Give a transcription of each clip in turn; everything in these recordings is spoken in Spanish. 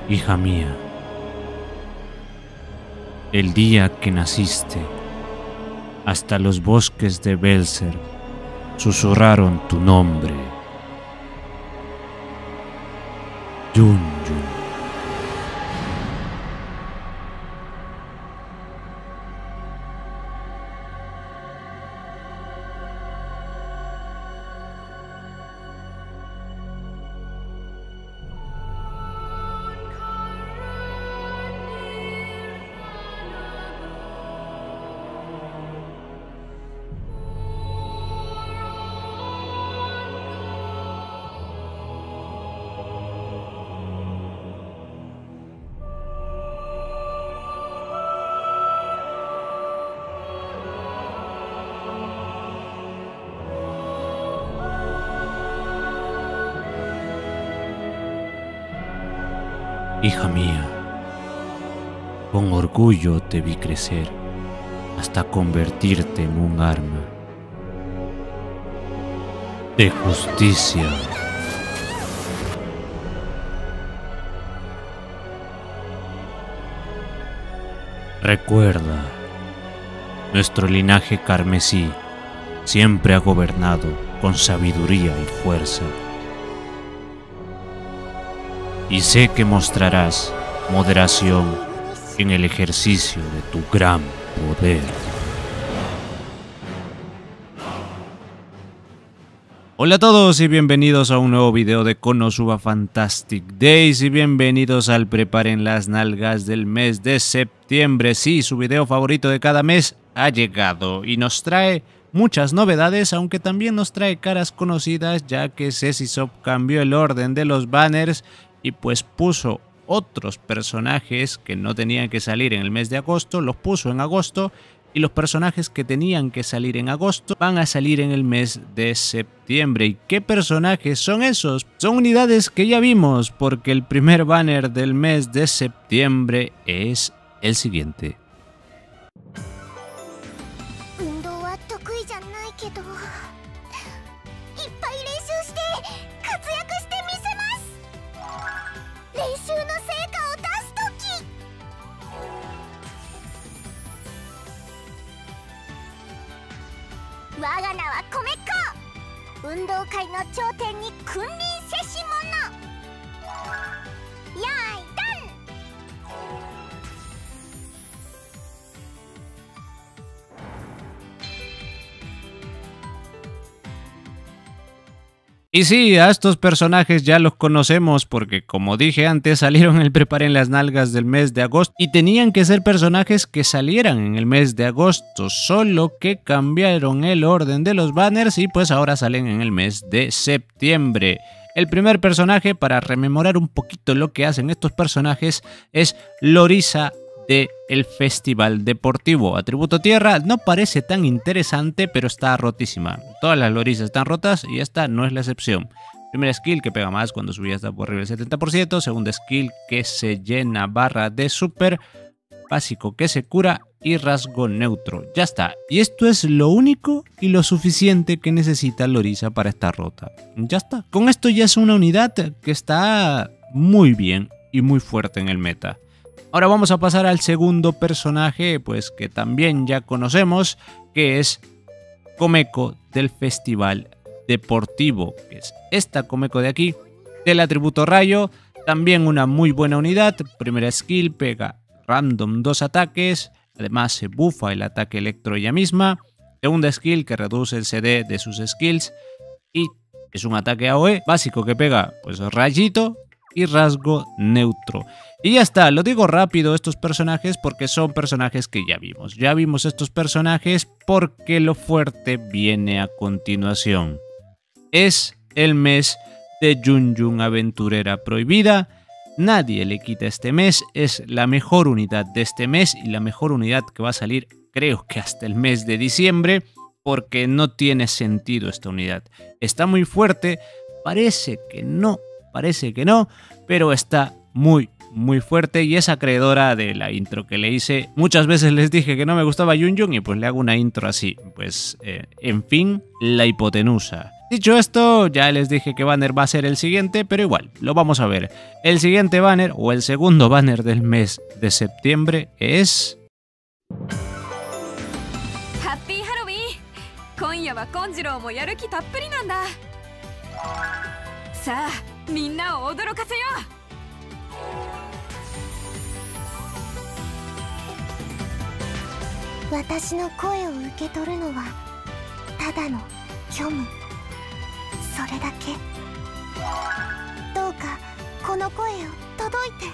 Hija mía, el día que naciste, hasta los bosques de Belser susurraron tu nombre. Yun Yun. Hija mía, con orgullo te vi crecer hasta convertirte en un arma de justicia. Recuerda, nuestro linaje carmesí siempre ha gobernado con sabiduría y fuerza. Y sé que mostrarás moderación en el ejercicio de tu gran poder. Hola a todos y bienvenidos a un nuevo video de Konosuba Fantastic Days y bienvenidos al Preparen las Nalgas del mes de septiembre. Sí, su video favorito de cada mes ha llegado y nos trae muchas novedades, aunque también nos trae caras conocidas, ya que Cecysop cambió el orden de los banners y pues puso otros personajes que no tenían que salir en el mes de agosto, los puso en agosto, y los personajes que tenían que salir en agosto van a salir en el mes de septiembre. ¿Y qué personajes son esos? Son unidades que ya vimos, porque el primer banner del mes de septiembre es el siguiente. Y sí, a estos personajes ya los conocemos porque, como dije antes, salieron en el Preparen las Nalgas del mes de agosto y tenían que ser personajes que salieran en el mes de agosto, solo que cambiaron el orden de los banners y pues ahora salen en el mes de septiembre. El primer personaje, para rememorar un poquito lo que hacen estos personajes, es Lorisa de el Festival Deportivo. Atributo tierra, no parece tan interesante, pero está rotísima. Todas las Lorisas están rotas y esta no es la excepción. Primera skill que pega más cuando su vida está por arriba del 70%. Segunda skill que se llena barra de super. Básico que se cura y rasgo neutro. Ya está. Y esto es lo único y lo suficiente que necesita Lorisa para estar rota. Ya está. Con esto ya es una unidad que está muy bien y muy fuerte en el meta. Ahora vamos a pasar al segundo personaje, pues que también ya conocemos, que es Komeko del Festival Deportivo, que es esta Komeko de aquí, del atributo rayo, también una muy buena unidad. Primera skill, pega random 2 ataques, además se bufa el ataque electro ella misma. Segunda skill que reduce el CD de sus skills y es un ataque AOE básico que pega pues rayito y rasgo neutro. Y ya está, lo digo rápido estos personajes porque son personajes que ya vimos. Ya vimos estos personajes porque lo fuerte viene a continuación. Es el mes de Yun Yun Aventurera Prohibida. Nadie le quita este mes, es la mejor unidad de este mes y la mejor unidad que va a salir creo que hasta el mes de diciembre porque no tiene sentido esta unidad. Está muy fuerte, parece que no, pero está muy fuerte y es acreedora de la intro que le hice. Muchas veces les dije que no me gustaba Yun Yun y pues le hago una intro así. Pues, en fin, la hipotenusa. Dicho esto, ya les dije que banner va a ser el siguiente, pero igual, lo vamos a ver. El siguiente banner, o el segundo banner del mes de septiembre, es... ¡Happy Halloween! 今夜はコンジローもやる気たっぷりなんだ。さあ、みんなを驚かせよう。私の声を受け取るのはただの虚無、それだけ。どうかこの声を届いて。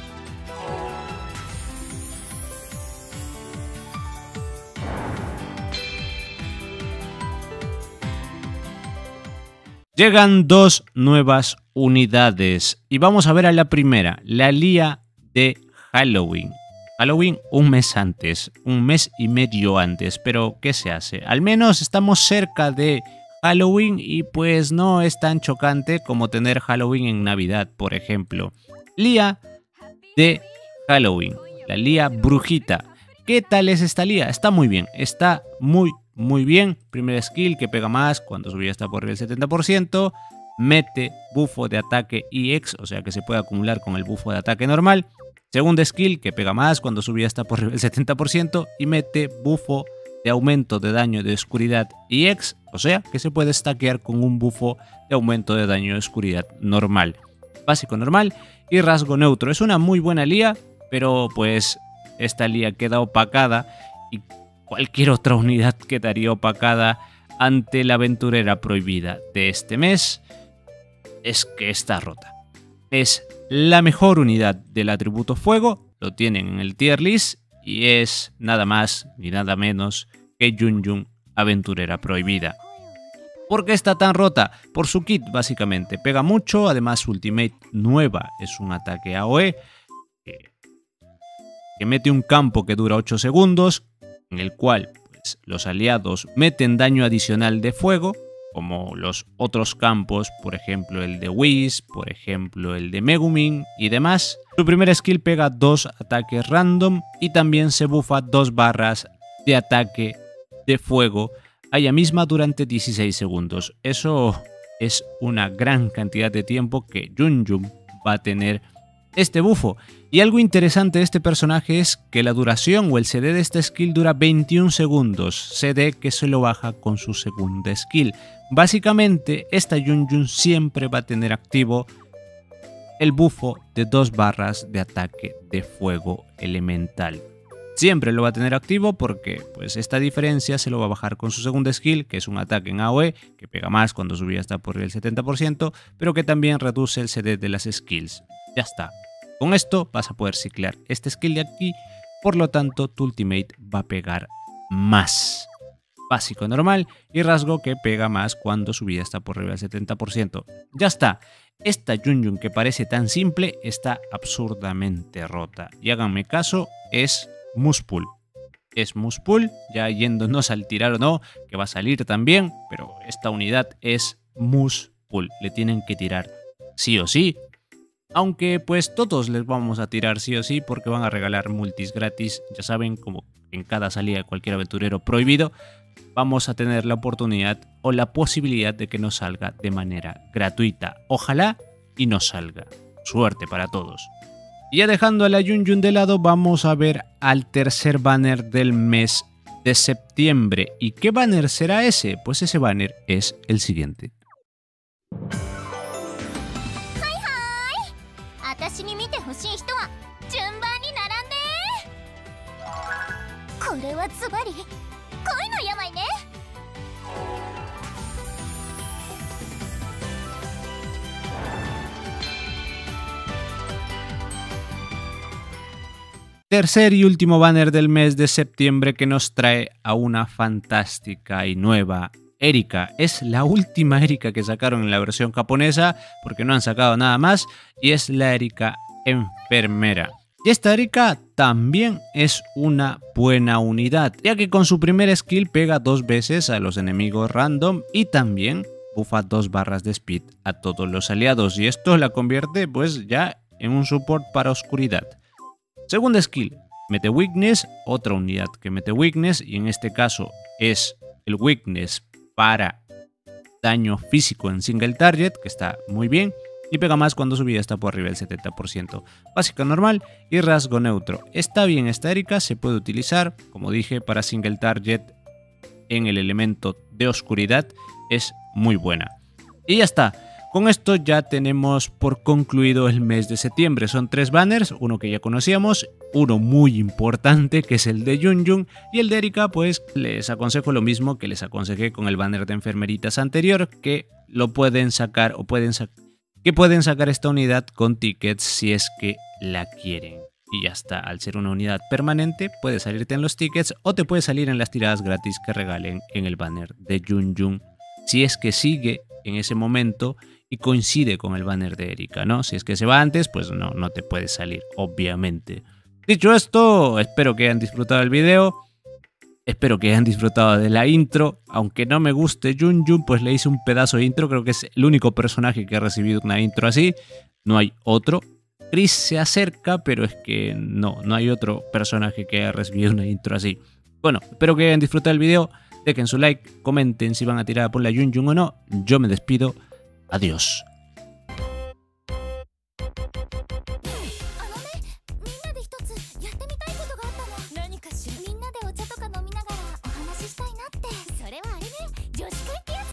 Llegan dos nuevas unidades y vamos a ver a la primera, la Lía de Halloween. Halloween un mes antes, un mes y medio antes, pero ¿qué se hace? Al menos estamos cerca de Halloween y pues no es tan chocante como tener Halloween en Navidad, por ejemplo. Lía de Halloween, la Lía brujita. ¿Qué tal es esta Lía? Está muy bien, está muy bien. Primer skill que pega más cuando su vida está por el 70%. Mete bufo de ataque EX, o sea que se puede acumular con el bufo de ataque normal. Segunda skill que pega más cuando su vida está por el 70%. Y mete bufo de aumento de daño de oscuridad EX, o sea que se puede stackear con un bufo de aumento de daño de oscuridad normal. Básico normal y rasgo neutro. Es una muy buena Lía, pero pues esta Lía queda opacada y cualquier otra unidad quedaría opacada ante la aventurera prohibida de este mes. Es que está rota. Es la mejor unidad del atributo fuego, lo tienen en el tier list y es nada más ni nada menos que Yun Yun, aventurera prohibida. ¿Por qué está tan rota? Por su kit básicamente. Pega mucho, además su ultimate nueva es un ataque AOE que mete un campo que dura 8 segundos, en el cual pues, los aliados meten daño adicional de fuego, como los otros campos, por ejemplo el de Whis, por ejemplo el de Megumin y demás. Su primer skill pega 2 ataques random y también se bufa 2 barras de ataque de fuego a ella misma durante 16 segundos. Eso es una gran cantidad de tiempo que Yun Yun va a tener este bufo. Y algo interesante de este personaje es que la duración o el CD de esta skill dura 21 segundos, CD que se lo baja con su segunda skill. Básicamente esta Yun Yun siempre va a tener activo el bufo de 2 barras de ataque de fuego elemental. Siempre lo va a tener activo porque pues esta diferencia se lo va a bajar con su segunda skill, que es un ataque en AOE, que pega más cuando su vida está por el 70%, pero que también reduce el CD de las skills. Ya está. Con esto vas a poder ciclar este skill de aquí, por lo tanto tu ultimate va a pegar más. Básico normal y rasgo que pega más cuando su vida está por arriba del 70%. Ya está. Esta Yun Yun que parece tan simple está absurdamente rota. Y háganme caso, es Muspul. Es Muspul, ya yéndonos al tirar o no, que va a salir también, pero esta unidad es Muspul. Le tienen que tirar sí o sí. Aunque pues todos les vamos a tirar sí o sí porque van a regalar multis gratis. Ya saben, como en cada salida de cualquier aventurero prohibido, vamos a tener la oportunidad o la posibilidad de que nos salga de manera gratuita. Ojalá y nos salga. Suerte para todos. Y ya dejando a la Yun Yun de lado, vamos a ver al tercer banner del mes de septiembre. ¿Y qué banner será ese? Pues ese banner es el siguiente. 私に見てほしい人は順番に並んで。これはズバリ恋の病ね。 Tercer y último banner del mes de septiembre que nos trae a una fantástica y nueva Erika. Es la última Erika que sacaron en la versión japonesa porque no han sacado nada más y es la Erika enfermera. Y esta Erika también es una buena unidad, ya que con su primer skill pega 2 veces a los enemigos random y también bufa 2 barras de speed a todos los aliados y esto la convierte pues ya en un support para oscuridad. Segunda skill, mete weakness, otra unidad que mete weakness y en este caso es el weakness para daño físico en single target, que está muy bien, y pega más cuando su vida está por arriba del 70%. Básica normal y rasgo neutro. Está bien esta Erika, se puede utilizar, como dije, para single target en el elemento de oscuridad, es muy buena. Y ya está. Con esto ya tenemos por concluido el mes de septiembre. Son 3 banners, uno que ya conocíamos, uno muy importante que es el de Yun, y el de Erika pues les aconsejo lo mismo que les aconsejé con el banner de enfermeritas anterior, que lo pueden sacar o pueden sacar esta unidad con tickets si es que la quieren. Y ya está, al ser una unidad permanente puede salirte en los tickets o te puede salir en las tiradas gratis que regalen en el banner de Yun, si es que sigue en ese momento y coincide con el banner de Erika, ¿no? Si es que se va antes, pues no te puede salir, obviamente. Dicho esto, espero que hayan disfrutado del video. Espero que hayan disfrutado de la intro. Aunque no me guste Yun, pues le hice un pedazo de intro. Creo que es el único personaje que ha recibido una intro así. No hay otro. Chris se acerca, pero es que no hay otro personaje que haya recibido una intro así. Bueno, espero que hayan disfrutado del video. Dejen su like, comenten si van a tirar por la Yun o no. Yo me despido. Adiós.